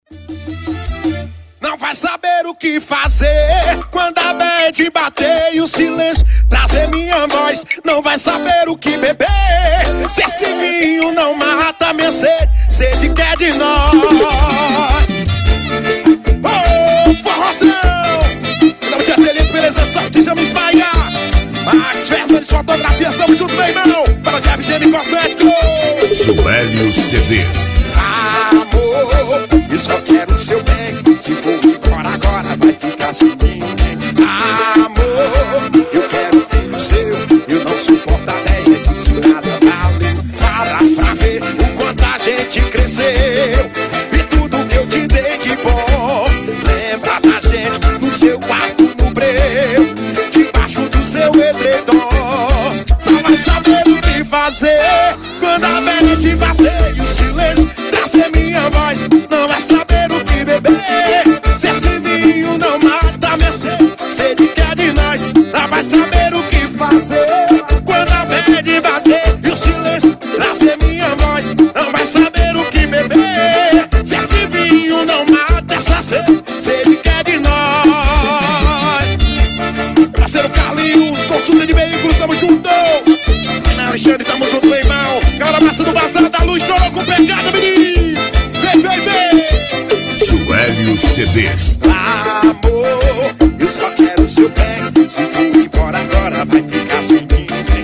Não vai saber o que fazer quando a bad bater e o silêncio trazer minha voz. Não vai saber o que beber se esse vinho não mata minha sede que é de nós. Oh, forrozão! Não tinha feliz, beleza, sorte, já me espalha. Max Fernandes, fotografias, tamo junto, meu irmão. Para o Jeb Gene Cosméticos. Suélio CDs. Amor, eu só quero o seu bem. Se for embora agora vai ficar sem mim. Amor, eu quero um filho seu. Eu não suporto a ideia de que nada vale. Para pra ver o quanto a gente cresceu e tudo que eu te dei de bom. Lembra da gente no seu quarto no breu, debaixo do seu edredom. Só vai saber o que fazer quando a velha te bater e o silêncio trazer minha voz. Não vai saber o que beber se esse vinho não mata minha sede que é de nós. Não vai saber o que fazer quando a velha bater e o silêncio trazer minha voz. Não vai saber o que beber se esse vinho não mata essa sede que é de nós. Parceiro Carlinhos, consulta de veículos, tamo junto. Alexandre, tamo junto, meu irmão. Cara massa do Bazar da Luz, estourou com pegada, menino. Vem. Suélio CDs. Amor, eu só quero o seu bem. Se for embora agora vai ficar sem mim.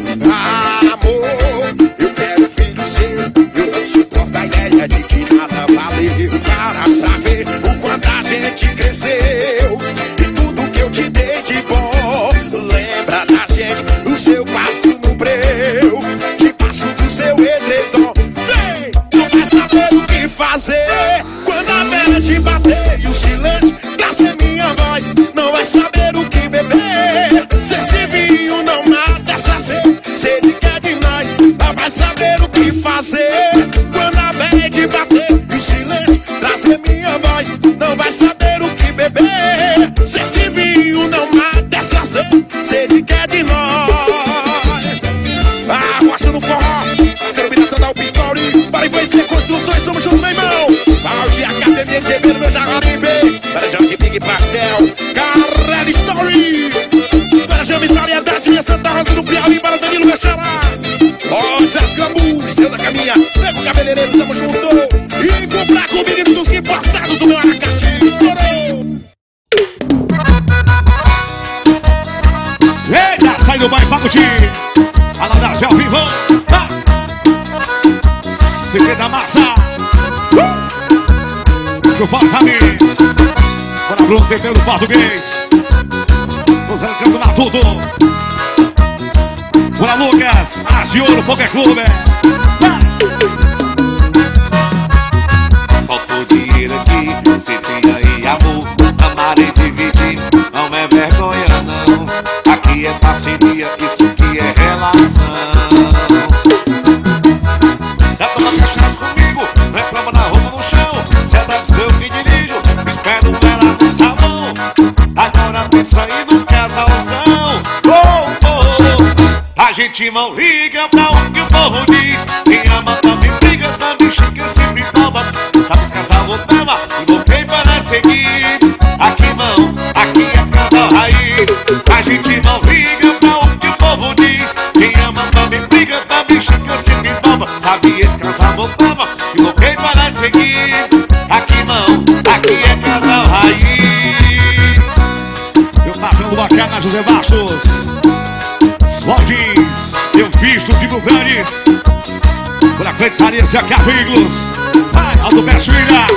Amor, eu quero um filho seu. Eu não suporto a ideia de que nada valeu. Para pra ver o quanto a gente cresceu e tudo que eu te dei de bom. Lembra da gente no seu quarto no breu, debaixo do seu edredom. Vem, não vai saber o que fazer quando a vela te bater e o silêncio trazer minha voz. Não vai saber o que beber se esse vinho não mata essa sede que é de nós. Não vai saber o que fazer quando a vela te bater e o silêncio trazer minha voz. Não vai saber o que beber se esse vinho não mata essa sede que é de nós. Ah, gosta no forró, parceiro Biratão da Upstory. Para Invoice Construções, tamo junto, meu irmão. Balde, Academia de Evento, meu Jaguaribe. Para Jorge Big Pastel, Carrera Story. Para James Maria das minha Santa Rosa do Piauí. Para Danilo Mexará, Lotes as Gambus, Seu da Caminha, Nego Cabeleireiro, tamo junto. E comprar com o menino dos importados do meu Aracati. Eita, sai do bairro pra curtir. Fala Brasil ao vivo. CD da massa. Que eu falo pra mim. Bora Bruno, tentando português. Usando canto na tudo. Bora Lucas, Agiolo, Poker Clube. Falta o dinheiro aqui, se tem aí amor. Amar e dividir, não é vergonha não. Aqui é parceria, isso que é relação. Já toma cachaça comigo, reclama na roupa no chão. Se é do seu que dirijo, espero ela no salão. Agora pensa aí no casalzão. A gente não liga pra o que o povo diz. Quem ama também briga, também chega sempre calma. Sabe se casal voltava, invoquei para de seguir. Aqui não, aqui é casal raiz. A gente não liga pra o que o povo diz. Quem ama também briga, também chega sempre calma. Sabe esse casal voltava, invoquei para de seguir. Aqui não, aqui é casal raiz. Eu matando bacana, José Bastos. Lodins, eu visto de Grandes. Por acreditarias e a Veículos. Aldo Pessuíra.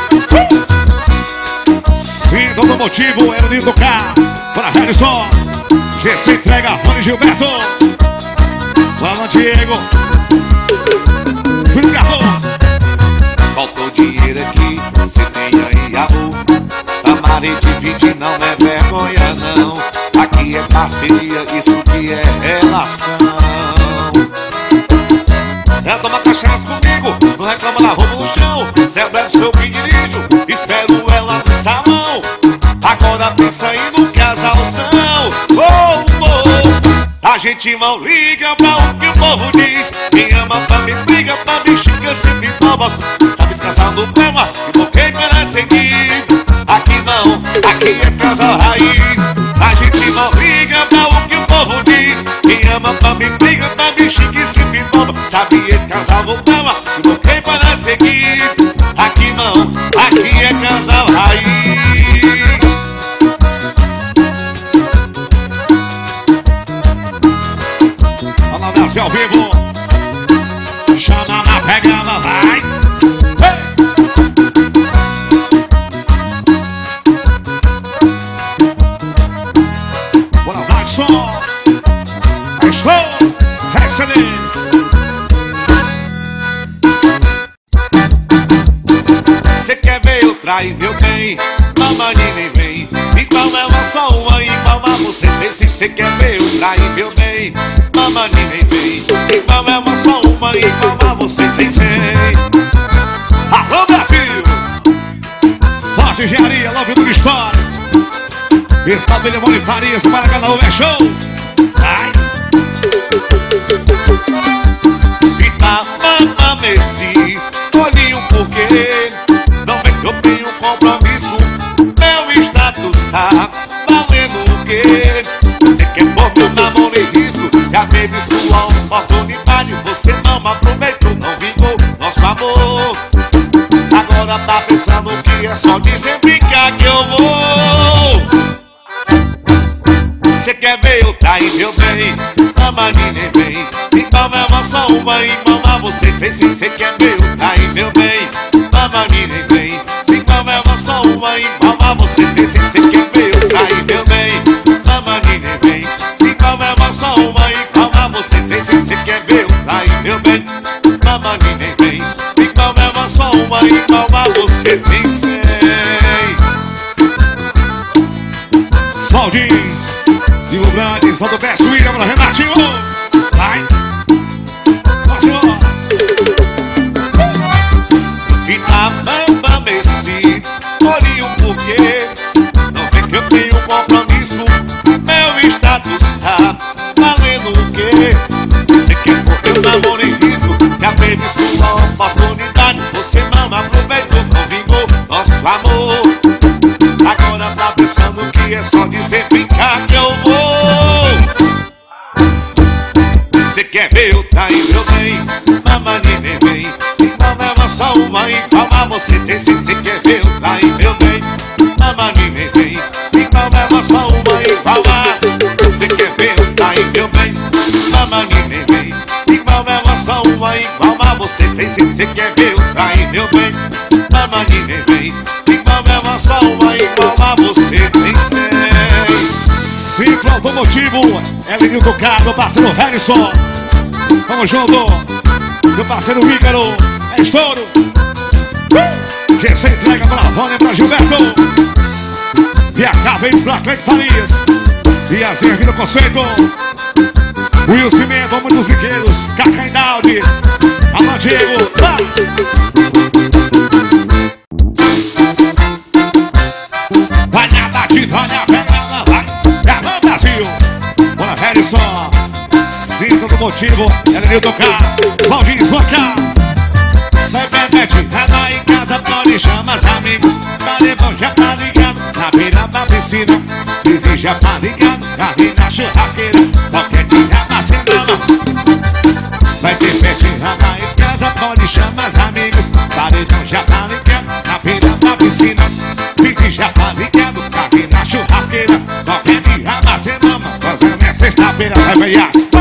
Sinta do motivo, era de tocar. Para Harrison, GC entrega, Rony Gilberto. Para Diego, Filipe Carlos. Faltou dinheiro aqui, você tem aí amor. Amar e dividir não é vergonha não. Aqui é parceria, isso que é relação. É tomar cachaça comigo, não reclama na roupa no chão. Se é breve seu que dirijo, espero ela no salão. Agora pensa aí no casalzão. A gente não liga pra o que o povo diz. Quem ama também briga, também xinga sempre nova. Sabe se casar no tema, invoquei para de seguir. fama e não tem para de seguir. Aqui não, aqui é casal raiz. Fala Brasil ao vivo. Chama na pegada, vai. Bora, vai, som. Show, excelência. Cê quer ver eu trair meu bem? Mamãe nem vem. Igual ela só uma, igual a você tem. Se cê quer ver eu trair meu bem? Mamãe nem vem. Igual ela só uma, igual a você tem 100. Alô Brasil. Forte Engenharia, Love do História. Pessoal de Limão e Farias, Maracanã, é show. Vai. Fica mamameci, olhe um porquê. Não vem que eu tenho compromisso. Meu status tá valendo o quê? Você quer pôr meu namoro em risco? Já teve sua oportunidade. Você não aproveitou, não vingou nosso amor. Agora tá pensando que é só dizer brincar que eu vou. Cê quer ver eu trair meu bem? Mamãe nem vem. Igual ela só uma, igual a você tem. Se cê quer ver eu trair meu bem? Mamãe nem vem. Igual ela só uma, igual a você tem. Se cê quer ver eu trair meu bem? Mamãe nem vem. Igual ela só uma, igual a você tem. Se cê quer ver eu trair meu bem? Mamãe nem vem. Igual ela só uma, igual a você tem 100. Valdins e o grande São do Verso William para Renatinho. Vai. Próximo. E na mamameci, olhe um porquê. Não vê que eu tenho compromisso. Meu status tá valendo o quê? Você quer pôr meu namoro em risco? Já teve sua oportunidade. Você não aproveitou, não vingou nosso amor. Agora tá pensando que é só dizer ficar que eu vou. Cê quer ver eu trair meu bem? Mamãe nem vem. Igual ela só uma, igual a você tem. Se cê quer ver eu trair meu bem? Mamãe nem vem. Igual ela só uma, igual a. Cê quer ver eu trair meu bem? Mamãe nem vem. Igual ela só uma, igual a você tem. Se cê quer ver eu trair meu bem? Mamãe nem vem. Igual ela só uma, igual a você tem 100. Ciclo Automotivo, Elinho do Carro, meu parceiro Harrison. Vamos junto, meu parceiro Ícaro, é estouro. GC entrega pra Vânia, pra Gilberto. VH vem pra Cleide Farias. E assim aqui no conceito. Wilson Pimenta, homem dos biqueiros, Cacá Indaldi. Alô Diego, vai nada de Vânia, pega, vai. Alô Brasil, bora Harrison. Cinta do motivo, Elinho do Carro, Valdins, Vaca. Bebete, ela em casa, pode chamar os amigos. Paredão já tá ligado, na beira da piscina. Vizinho já tá ligado, ali na churrasqueira. Qualquer dia na semana vai ter festinha lá em casa, pode chamar os amigos. Paredão já tá ligado, na beira da piscina. Vizinho já tá ligado, ali na churrasqueira. Qualquer dia na semana, fazendo é sexta-feira, vai veiaço.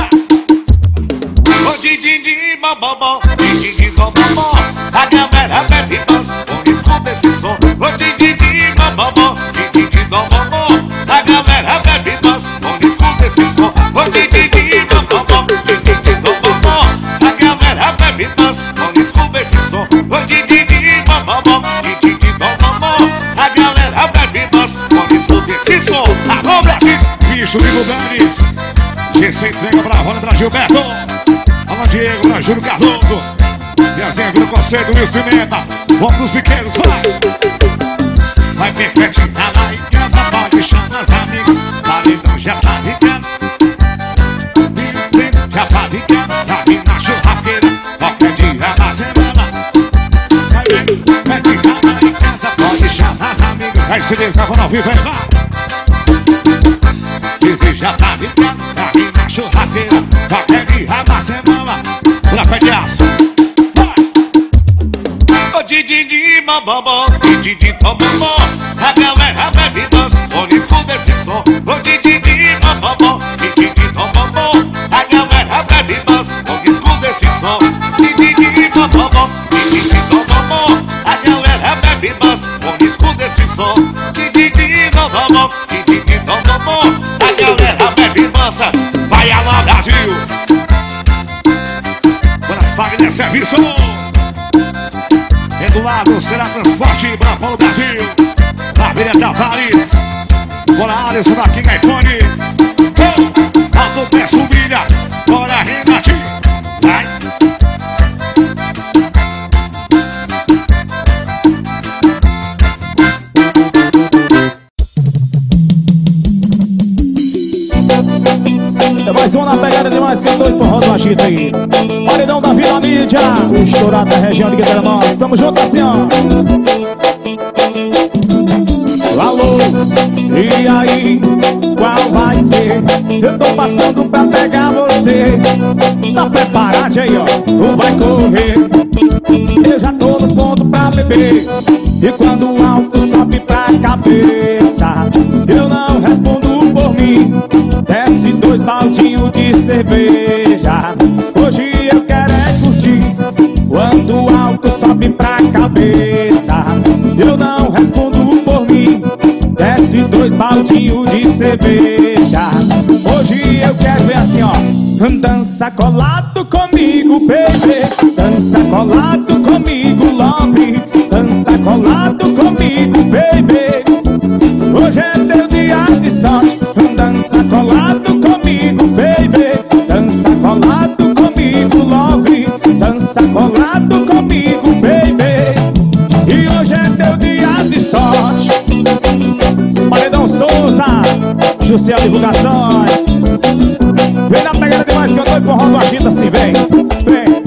Bobó, didi bobó, a galera bebe dança, quando escuta esse som. Didi bobó, didi bobó, a galera bebe dança, quando escuta esse som. Didi bobó, didi bobó, a galera bebe dança, quando escuta esse som. Didi bobó, didi bobó, a galera bebe dança, quando escuta esse som. Alô Brasil, Bicho de Lugares, GC entrega pra Vânia, pra Gilberto. Alô Diego, pra Júlio Cardoso. E assim aqui no conceito, Wilson Pimenta, homem dos biqueiros, vai. Vai ter festinha lá em casa, pode chamar os amigos. Paredão já tá ligado, já tá ligado, aqui na churrasqueira. Qualquer dia da semana vai ver, festinha lá em casa, pode chamar os amigos. Aí se desgravando ao vivo, aí vai. Vizinho já tá ligado, aqui na churrasqueira. Qualquer dia da semana, pra pé de aço, vai. Didi, bababó, didi, bababó. A galera bebe e dança quando escuta esse som. Ô didi, bababó, didi, bababó. A galera bebe e dança quando escuta esse som. Didi, bababó, didi, bababó. A galera bebe e dança quando escuta esse som. Didi, bababó, didi, bababó. A galera bebe e dança. Vai alô Brasil. Bora Fagner Serviço. Eduardo será transporte para Paulo Brasil. Família Tavares. Bora Alisson da King iPhone. Alto Pé Subilha. Bora Renate. Vai. É mais uma na pegada de mais cantor de forró do agita aí. Paredão da Vila Mídia, o estourado da região de Guederamãos. Tamo junto assim, ó. Alô, e aí, qual vai ser? Eu tô passando pra pegar você. Tá preparado aí, ó, ou vai correr? Eu já tô no ponto pra beber. E quando o álcool sobe pra cabeça, eu não respondo por mim. Desce 2 baldinhos de cerveja. Hoje eu quero é curtir. Quando o álcool sobe pra cabeça, eu não respondo por mim. Desce 2 baldinhos de cerveja. Hoje eu quero ver assim, ó. Dança colado comigo, baby. Dança colado comigo, love. Dança colado comigo, baby. Hoje é teu dia de sorte. Dança colado comigo, baby. Dança colado comigo, love. Dança colado comigo, baby. E hoje é teu dia de sorte. Paredão Souza, Jussiel Divulgações. Vem na pegada de mais cantor e forró do agita assim, vem. Vem.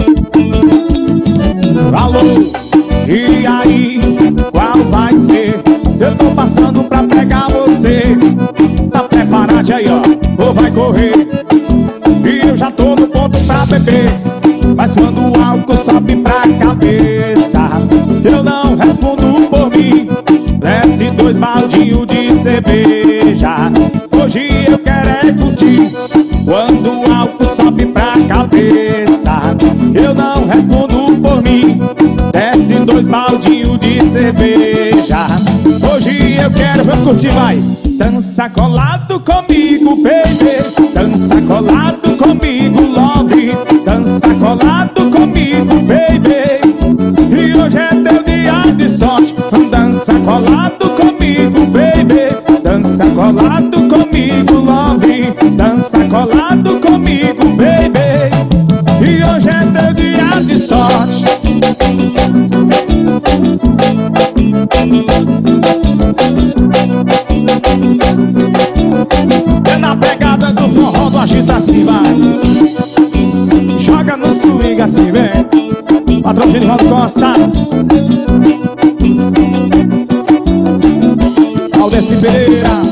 Alô, e aí, qual vai ser? Eu tô passando pra pegar você. Tá preparado aí, ó, ou vai correr? E eu já tô no ponto pra beber. Mas quando o álcool sobe pra cabeça, eu não respondo por mim. Desce 2 baldinhos de cerveja. Hoje eu quero é curtir. Quando o álcool sobe pra cabeça, eu não respondo por mim. Desce 2 baldinhos de cerveja. Hoje eu quero curtir, vai. Dança colado comigo, baby. Dança colado comigo, love. Dança colado comigo, baby. E hoje é teu dia de sorte. Dança colado comigo, baby. Dança colado comigo, love. Dança colado comigo, baby. E hoje é teu dia de sorte. É na pegada do forró do agita assim, vai. Joga no swing assim, vem. Patrão Genivaldo Costa, Aldeci Pereira.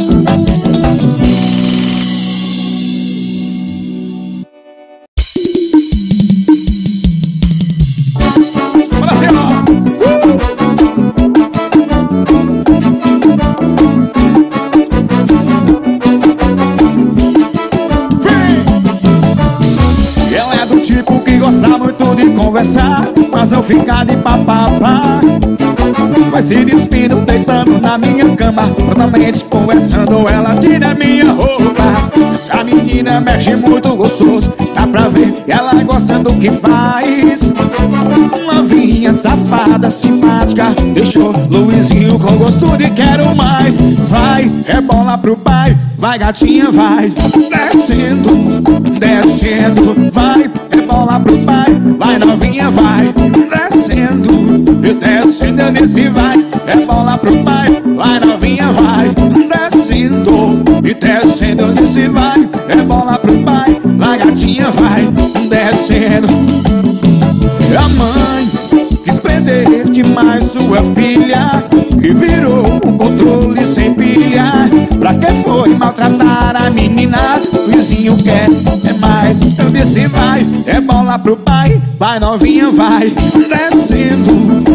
Conversar, mas eu ficar de papapá. Vai se despindo, deitando na minha cama, prontamente conversando, ela tira minha roupa. Essa menina mexe muito gostoso, dá pra ver que ela gosta do que faz. Uma vinha safada, simpática, deixou Luizinho com gosto de quero mais. Vai, rebola pro pai, vai gatinha, vai. Descendo, descendo, vai, rebola pro pai, vai novinha, vai. Descendo, e descendo, eu disse vai, rebola pro pai, vai novinha, vai. Descendo, e descendo, eu disse vai, rebola pro pai, vai gatinha, vai. Descendo. A mãe quis prender demais sua filha e virou um controle sem pilha. Pra que foi maltratar a menina? O vizinho quer é mais. Eu disse vai, é bola pro pai, vai novinha, vai. Descendo,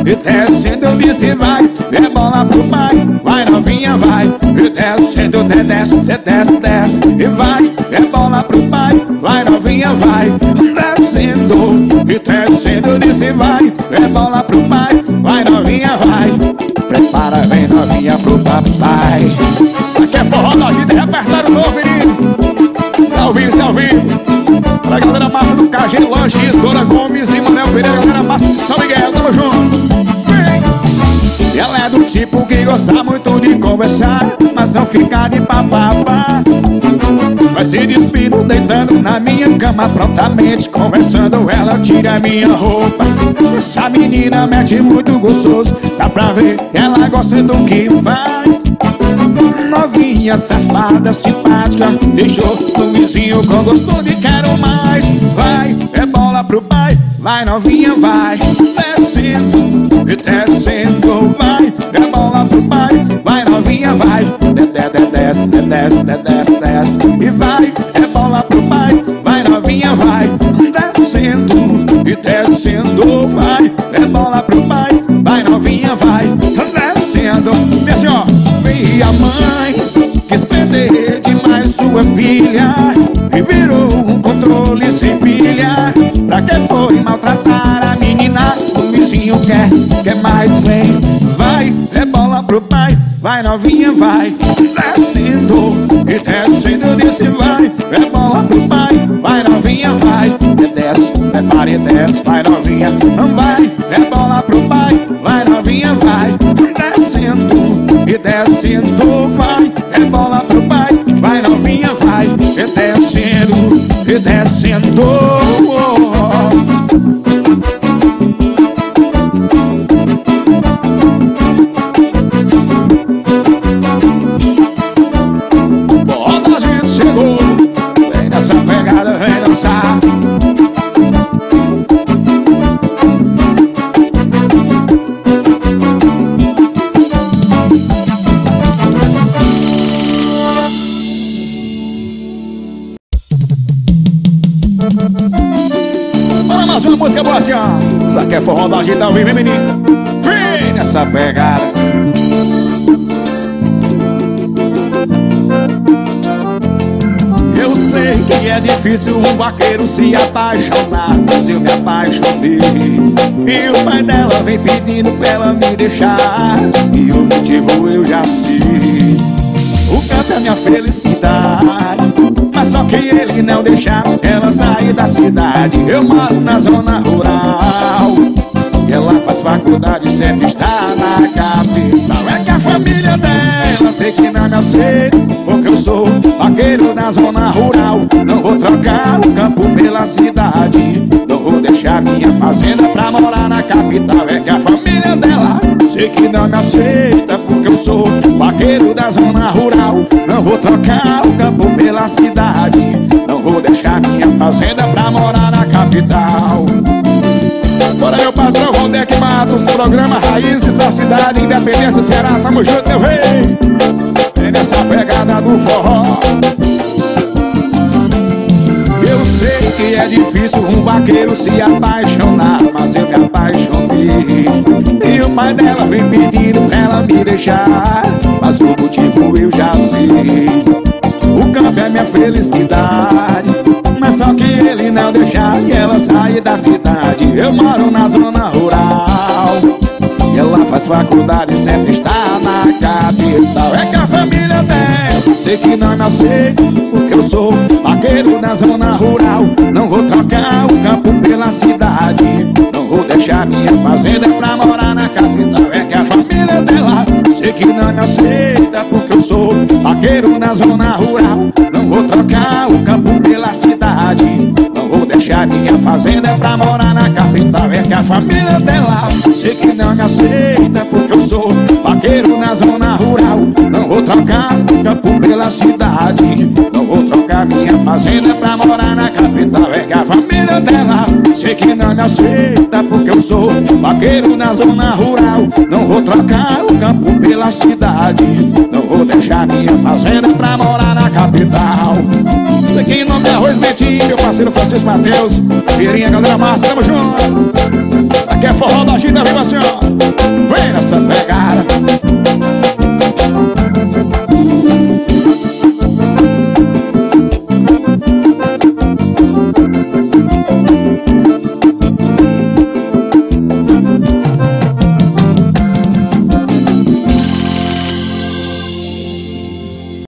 e descendo eu disse vai, é bola pro pai, vai novinha vai, e descendo desce, desce, desce, e vai, é bola pro pai, vai novinha vai, descendo e descendo eu disse vai, é bola pro pai, vai novinha vai, prepara vem novinha pro papai. Isso aqui é forró da gente, repertório novo menino. Salve, salve. Pra galera massa do KG Lanches, Dona Gomes e Manel Pereira, galera massa de São Miguel, tamo junto. Vem. Ela é do tipo que gosta muito de conversar, mas não fica de papapá. Vai se despindo, deitando na minha cama prontamente, conversando, ela tira minha roupa. Essa menina mete muito gostoso, dá pra ver, ela gosta do que faz. Novinha, safada, simpática, deixou no vizinho com gosto de quero mais. Vai, é bola pro pai, vai novinha, vai, descendo e descendo, vai, é bola pro pai, vai novinha, vai, desce, desce, desce, desce, e vai, é bola pro pai, vai novinha, vai, descendo e descendo, vai, é bola pro pai, vai novinha, vai, descendo. E assim ó, minha mãe quis prender demais sua filha e virou um controle sem pilha. Pra que foi maltratar a menina? O vizinho quer mais, vem. Vai, é bola pro pai, vai novinha, vai, descendo e descendo, eu disse vai, é bola pro pai, vai novinha, vai, desce, prepara e desce, vai novinha, vai, é bola pro pai, vai novinha, vai, descendo e descendo, vai, é bola pro pai, vai novinha, vai, e descendo e descendo. Bota, a gente chegou, vem nessa pegada, vem dançar. Bora mais uma música boa assim, ó. Isso aqui é forró da gente ao vivo, hein, menino? Vem nessa pegada. Eu sei que é difícil um vaqueiro se apaixonar, mas eu me apaixonei. E o pai dela vem pedindo pra ela me deixar, e o motivo eu já sei. O canto é minha felicidade, mas só que ele não deixa ela sair da cidade. Eu moro na zona rural e ela faz faculdade, sempre está na capital. É que a família dela sei que não me aceita, porque eu sou vaqueiro da zona rural. Não vou trocar o campo pela cidade, não vou deixar minha fazenda pra morar na capital. É que a família dela sei que não me aceita, porque eu sou vaqueiro da zona rural. Não vou trocar o campo pela cidade, não vou deixar minha fazenda pra morar na capital. Bora meu patrão Valdec Matos, programa Raízes da Cidade, Independência, Ceará, tamo junto meu rei. Vem nessa pegada do forró. Eu sei que é difícil um vaqueiro se apaixonar, mas eu me apaixonei. E o pai dela vem pedindo pra ela me deixar, mas o motivo eu já sei. O campo é minha felicidade, mas só que ele não deixa e ela sai da cidade. Eu moro na zona rural e ela faz faculdade, sempre está na capital. É que a família dela sei que não me aceita, porque eu sou vaqueiro na zona rural. Não vou trocar o campo pela cidade, não vou deixar minha fazenda pra morar na capital. É que a família dela sei que não me aceita, porque eu sou vaqueiro na zona rural. Não vou trocar o campo pela cidade, não vou deixar minha fazenda pra morar na capital. É que a família dela sei que não me aceita, porque eu sou vaqueiro na zona rural. Não vou trocar o campo pela cidade, não vou trocar minha fazenda pra morar na capital. É que a família dela sei que não me aceita, porque eu sou vaqueiro na zona rural. Não vou trocar o campo pela cidade, não vou deixar minha fazenda pra morar na capital. Isso aqui em nome de Arroz Mentinho, meu parceiro Francisco Matheus. Virinha, galera massa, tamo junto. Isso aqui é forró da Gina, viu assim, ó. Vem nessa pegada.